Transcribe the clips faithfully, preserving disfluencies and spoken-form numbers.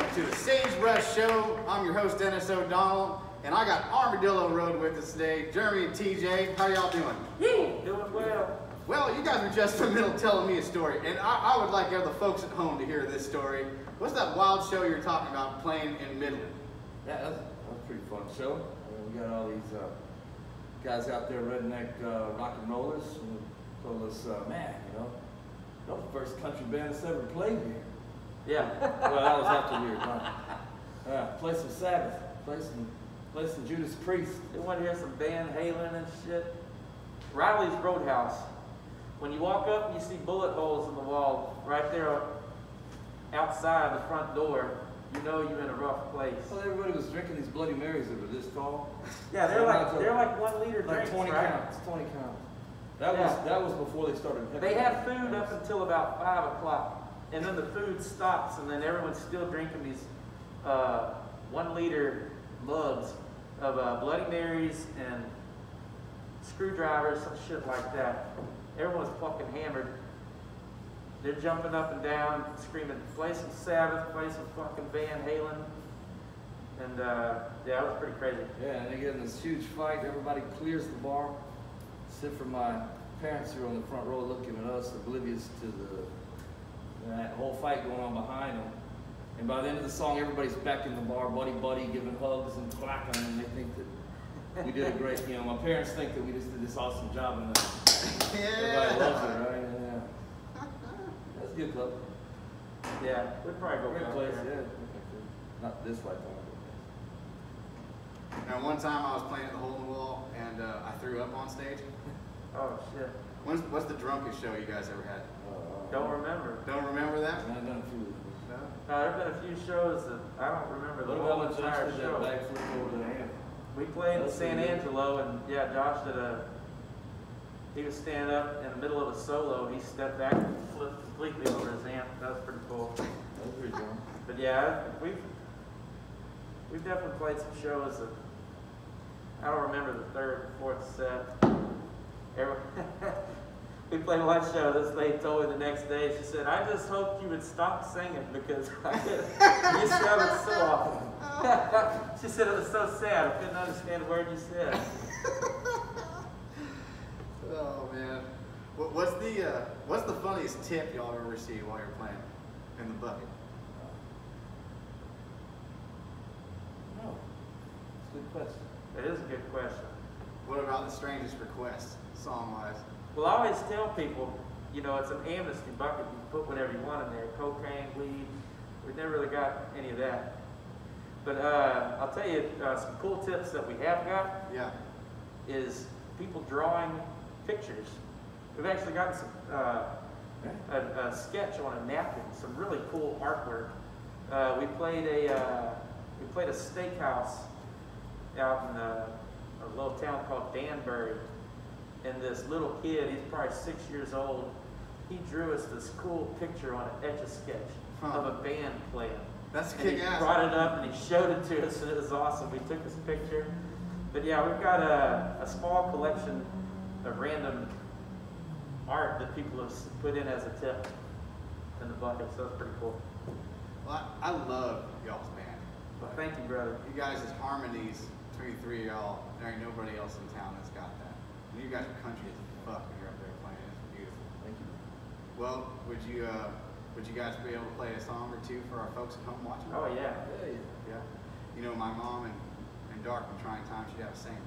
back to the Sagebrush Show. I'm your host, Dennis O'Donnell, and I got Armadillo Road with us today. Jeremy and T J, how y'all doing? Doing well. Well, you guys were just in the middle telling me a story, and I, I would like the folks at home to hear this story. What's that wild show you're talking about playing in Midland? Yeah, that's, that's a pretty fun show. I mean, we got all these uh, guys out there, redneck uh, rock and rollers, who told us, uh, man, you know, that was the first country band that's ever played here. Yeah. Well, that was after we were done. Yeah, play some Sabbath, play some, play some Judas Priest. You want to hear some Van Halen and shit? Riley's Roadhouse. When you walk up, you see bullet holes in the wall right there outside the front door. You know you're in a rough place. Well, everybody was drinking these Bloody Marys that were this tall. Yeah, they're like they're like one liter like drinks, twenty right? counts, twenty counts. That Yeah. was that was before they started. They had food up until about five o'clock, and then the food stops, and then everyone's still drinking these uh, one liter mugs of uh, Bloody Marys and screwdrivers, some shit like that. Everyone's fucking hammered. They're jumping up and down, screaming, play some Sabbath, play some fucking Van Halen. And uh, yeah, it was pretty crazy. Yeah, and they get in this huge fight. Everybody clears the bar, except for my parents who are on the front row looking at us, oblivious to the that whole fight going on behind them. And by the end of the song, everybody's back in the bar, buddy buddy, giving hugs and clapping, and they think that we did a great, you know, my parents think that we just did this awesome job, and Yeah. everybody loves it, right? Yeah. That's a good club. Yeah, we'd probably go Great back place, there. yeah. Not this lifetime. Now, one time I was playing at the Hole in the Wall, and uh, I threw up on stage. Oh shit. When's, what's the drunkest show you guys ever had? Uh, Don't remember. Don't remember that? I've done a few. No? No, there've been a few shows that I don't remember the What whole about when entire Josh did show. that backflip over the hand? We played in That's San pretty good. Angelo, and yeah, Josh did a. He was standing up in the middle of a solo. He stepped back and flipped completely over his amp. That was pretty cool. That was pretty cool. But yeah, we've we've definitely played some shows that I don't remember the third, fourth set. Every- we played one show. This lady told me the next day. She said, "I just hoped you would stop singing because I could, you showed it so often." She said it was so sad. I couldn't understand a word you said. Oh man, what, what's the uh, what's the funniest tip y'all ever received while you're playing in the bucket? No. It's a good question. It is a good question. What about the strangest request, song-wise? Well, I always tell people, you know, it's an amnesty bucket. You put whatever you want in there, cocaine, weed. We've never really got any of that. But uh, I'll tell you uh, some cool tips that we have got Yeah. is people drawing pictures. We've actually gotten some, uh, a, a sketch on a napkin, some really cool artwork. Uh, we played a uh, we played a steakhouse out in a, a little town called Danbury, and this little kid, he's probably six years old, he drew us this cool picture on an Etch-a-Sketch Huh. of a band playing. That's And he kick-ass. brought it up and he showed it to us, and it was awesome. We took this picture. But yeah, we've got a, a small collection of random art that people have put in as a tip in the bucket, so that's pretty cool. Well, I, I love y'all's band. Well, thank you, brother. You guys' harmonies between the three of y'all, there ain't nobody else in town that's got that. And you guys are country as fuck when you're up there playing. It's beautiful. Thank you. Well, would you uh, would you guys be able to play a song or two for our folks at home watching? Oh, yeah. Yeah, yeah. Yeah. You know, my mom and, and Dark in trying times, she'd have a saying.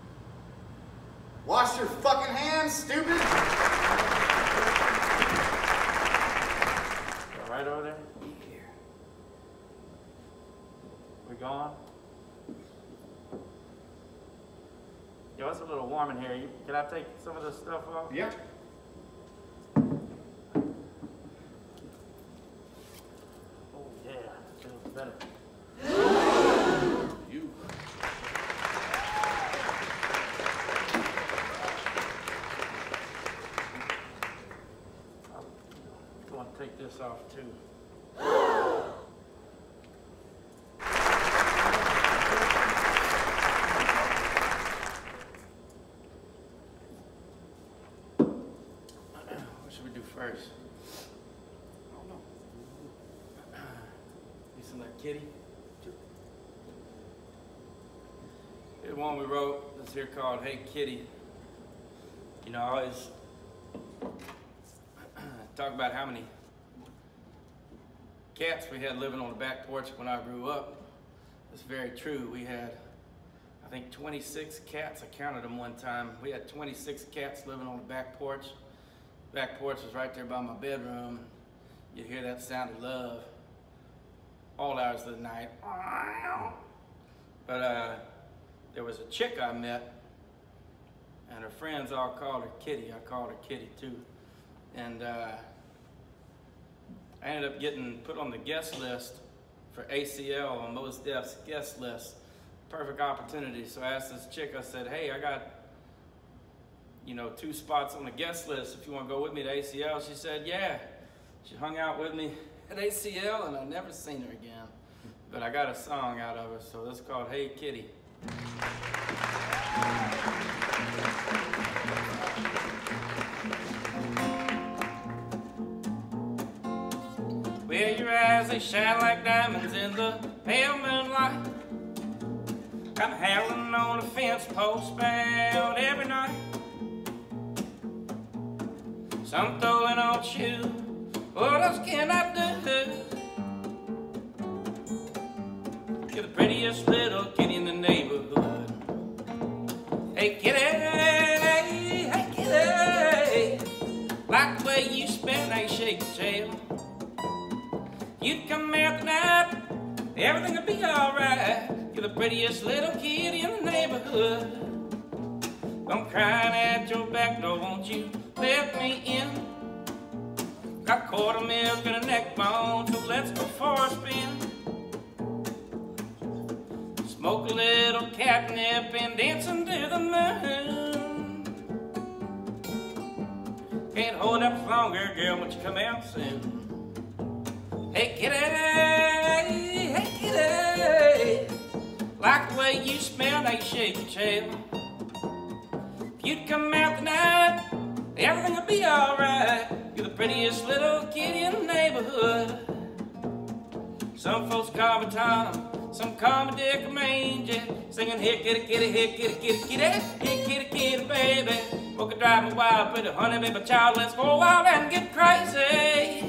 Wash your fucking hands, stupid! Right over there? We gone? Yo, it's a little warm in here. You, can I take some of this stuff off? Yep. Oh, yeah. Feels better. You. I want to take this off too. What should we do first? I don't know. You select Kitty. Here's one we wrote. This here called Hey Kitty. You know, I always talk about how many cats we had living on the back porch when I grew up. It's very true. We had, I think, twenty-six cats. I counted them one time. We had twenty-six cats living on the back porch. Back porch was right there by my bedroom. You'd hear that sound of love all hours of the night. But uh, there was a chick I met, and her friends all called her Kitty. I called her Kitty too. And uh, I ended up getting put on the guest list for A C L on Mos Def's guest list. Perfect opportunity. So I asked this chick, I said, hey, I got, you know, two spots on the guest list if you want to go with me to A C L. She said, yeah. She hung out with me at A C L and I've never seen her again. But I got a song out of her, so this is called Hey Kitty. Well, your eyes, they shine like diamonds in the pale moonlight. I'm howling on a fence post bound every night. So I'm throwing on shoes. What else can I do? You're the prettiest little kitty in the neighborhood. Hey kitty, hey kitty, like the way you spin, I shake your tail. You'd come out tonight, everything would be alright. You're the prettiest little kitty in the neighborhood. I'm crying at your back door, won't you let me in? Got a quart of milk and a neck bone, so let's go for a spin. Smoke a little catnip and dance under the moon. Can't hold up longer, girl, won't you come out soon? Hey kitty, hey kitty, like the way you smell, now you shake your tail. If you'd come out tonight, everything would be alright. You're the prettiest little kitty in the neighborhood. Some folks call me Tom, some call me Dick or Mangy, singing here kitty kitty, here kitty kitty kitty, here kitty kitty baby. Well, could drive me wild, pretty honey baby child, let's go wild and get crazy.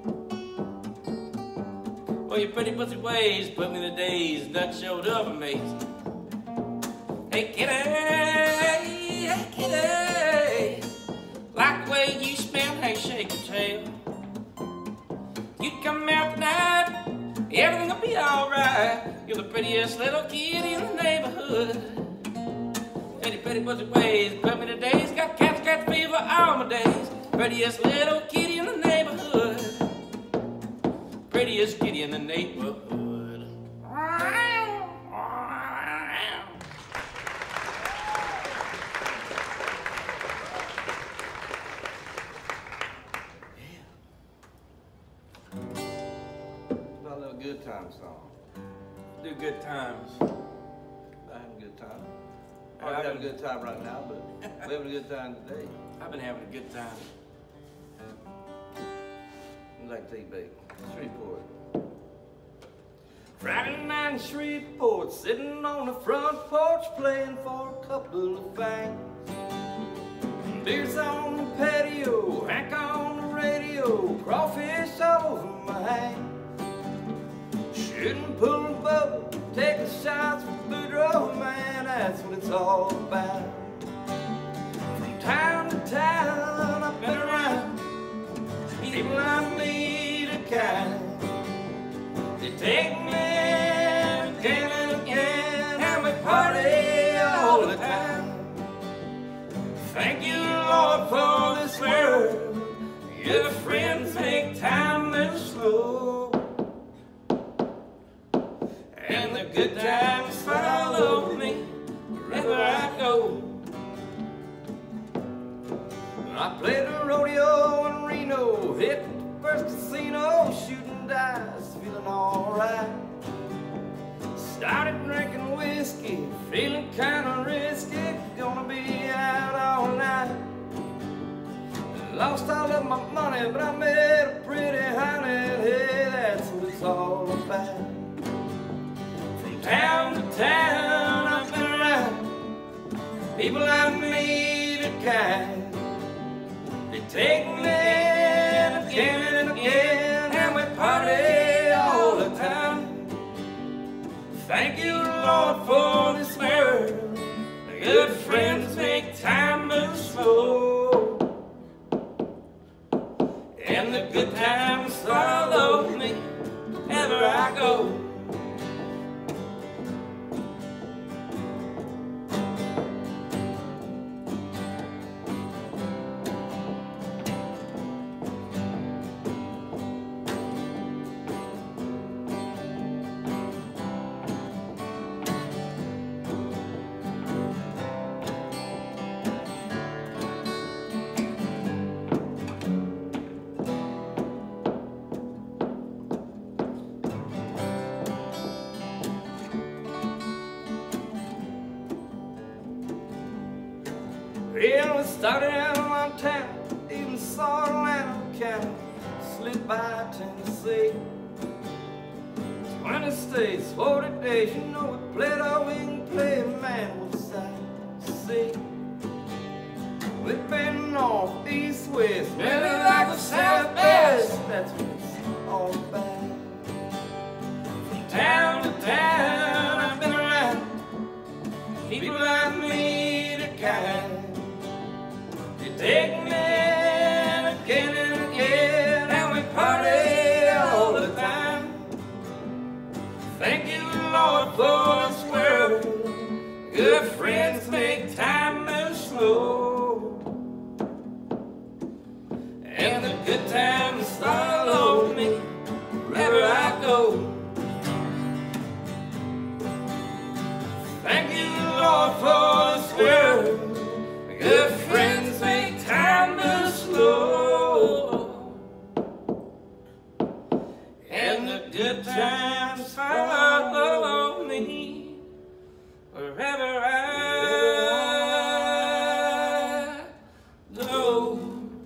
Well, your pretty pussy ways put me in the days, that showed up amazing. Hey kitty, hey kitty, like the way you smell, hey shake your tail. You'd come out tonight, everything will be alright. You're the prettiest little kitty in the neighborhood. Pretty, pretty pussy ways put me in the days, got cat, cat fever all my days. Prettiest little kitty in the neighborhood. Prettiest kitty in the neighborhood. About a little good time song. Do good times. I having a good time. I'm having a good time right now, but we're having a good time today. I've been having a good time. I'd like to take back. Shreveport. Friday night in Shreveport, sitting on the front porch, playing for a couple of fangs. Beers on the patio, Hank on the radio, crawfish all over my hand. Shooting, pulling bubble, taking shots with Boudreaux, man, that's what it's all about. From town to town, I've been around, people I meet are kind. They take me again and again, and we party all the time. Thank you, Lord, for this world. Your friends make time move slow, and the good times follow me wherever I go. I played the rodeo in Reno, hit the first casino, shooting dice, feeling alright. Started drinking whiskey, feeling kinda risky, gonna be out all night. Lost all of my money, but I met a pretty honey, hey, that's what it's all about. People like me that kind, they take me in again and again, and we party all the time. Thank you, Lord, for this world. Good friends make time move slow, and the good times follow me wherever I go. Well, we started out in Montana, even saw Atlanta, kind of slipped by Tennessee. twenty states, forty days, you know we played all we can play, man, what a sight to see. We've been north, east, west, really like the southwest, that's what it's all about. From town to town, I've been around, people like me, the kind. Take me in again and again, and we party all the time. Thank you, Lord, for this world. Good friends make time move slow, and the good times follow me wherever I go. Thank you, Lord, for this world. Good friends make time move slow, and the good times follow me wherever I go.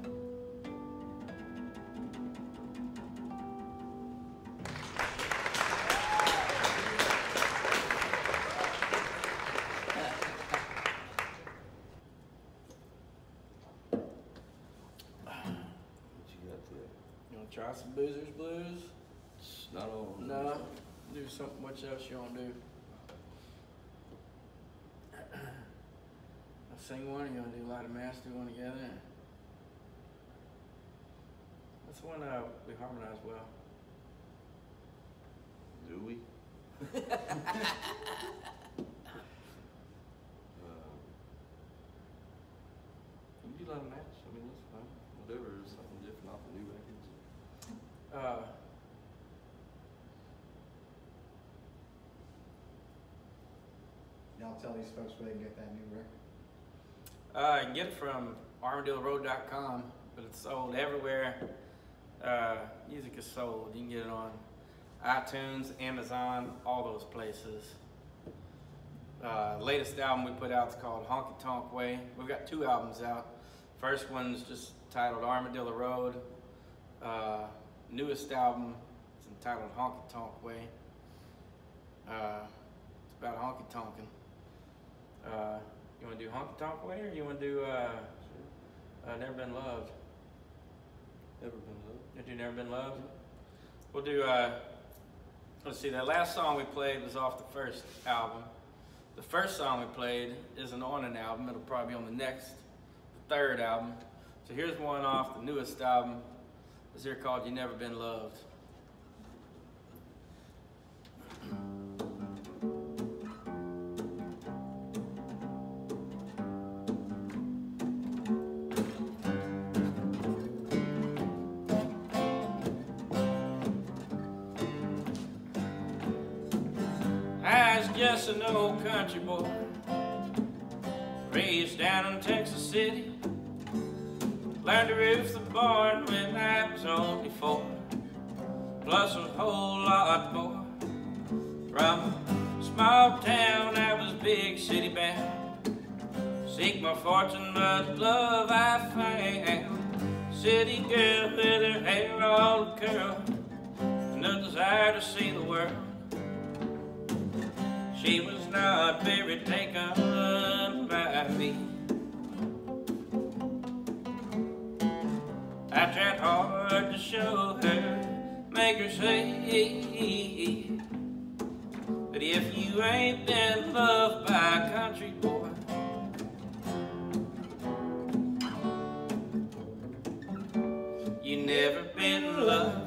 Try some Boozer's Blues? It's not all. No. Do something. What else you want to do? I'll sing one. You want to do Light a Match? Do one together? That's one uh, we harmonize well. Do we? uh, you do Light a Match? I mean, that's fine. Whatever, something different off the new records. Uh, Y'all tell these folks where they can get that new record. uh, you can get it from armadillo road dot com, but it's sold everywhere. Uh, music is sold. You can get it on iTunes, Amazon, all those places. Uh, latest album we put out is called Honky Tonk Way. We've got two albums out. First one's just titled Armadillo Road. Uh, newest album is entitled Honky Tonk Way. Uh, it's about honky tonkin'. Uh, you want to do Honky Tonk Way, or you want to do uh, uh, Never Been Loved? Never Been Loved. Did you Never Been Loved? We'll do, uh, let's see, that last song we played was off the first album. The first song we played isn't on an album. It'll probably be on the next, the third album. So here's one off the newest album. It's here called You Never Been Loved. I was just an old country boy, raised down in Texas City. Learned to roof the barn when I was only four, plus a whole lot more. From a small town, I was big city bound. Seek my fortune, but love I found. City girl with her hair all curled, and a desire to see the world. She was not very taken by me. show her, make her say, but if you ain't been loved by a country boy, you never been loved.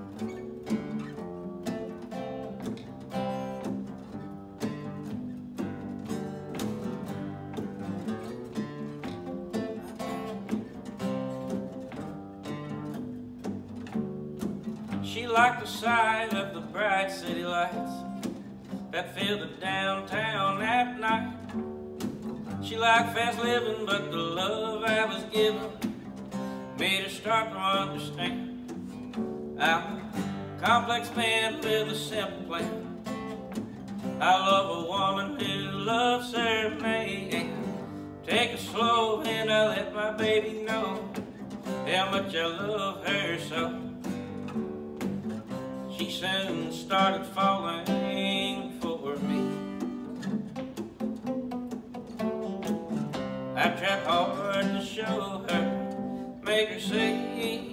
She liked the sight of the bright city lights that filled the downtown at night. She liked fast living, but the love I was given made her start to understand. I'm a complex man with a simple plan. I love a woman who loves her man. Take it slow and I let my baby know how much I love her so. She soon started falling for me. I tried hard to show her, make her see,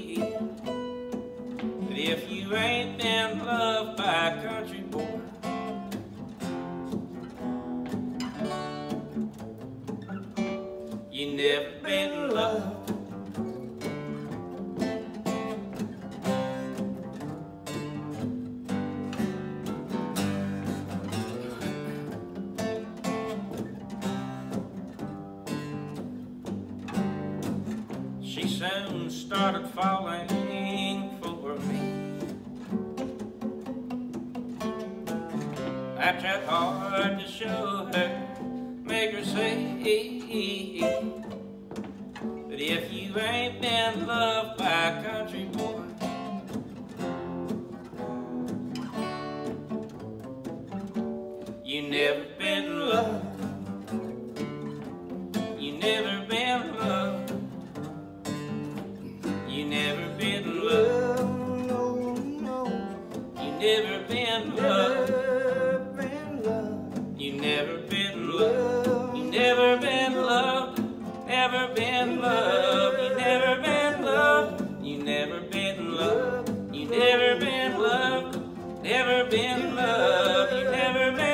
that if you ain't been loved by a country boy, you never been loved. She soon started falling for me. I tried hard to show her, make her see, that if you ain't been loved by a country boy, you never been loved. You never been loved. You never been loved. No, no, You never been loved. You never been loved. You never been loved. Never been loved. You never been loved. You never been loved. You never been loved. Never been loved. You never been